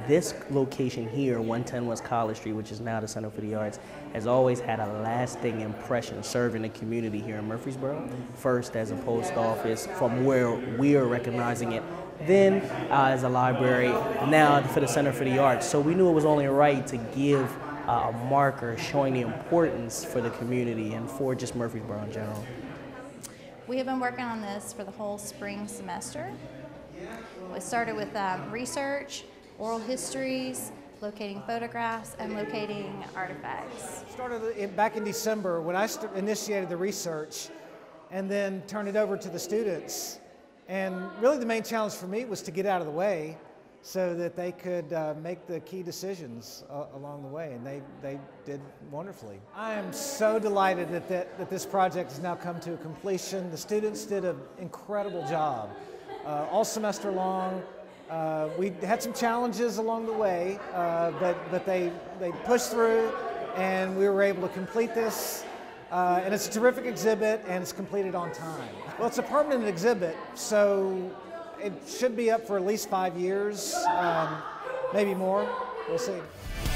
this location here, 110 West College Street, which is now the Center for the Arts, has always had a lasting impression serving the community here in Murfreesboro. First as a post office, from where we are recognizing it, then as a library, now for the Center for the Arts. So we knew it was only right to give a marker showing the importance for the community and for just Murfreesboro in general. We have been working on this for the whole spring semester. We started with research, oral histories, locating photographs, and locating artifacts. Started back in December when I initiated the research and then turned it over to the students. And really the main challenge for me was to get out of the way so that they could make the key decisions along the way, and they did wonderfully. I am so delighted that this project has now come to a completion. The students did an incredible job all semester long. We had some challenges along the way, but they pushed through, and we were able to complete this. And it's a terrific exhibit, and it's completed on time. Well, it's a permanent exhibit, so it should be up for at least 5 years, maybe more. We'll see.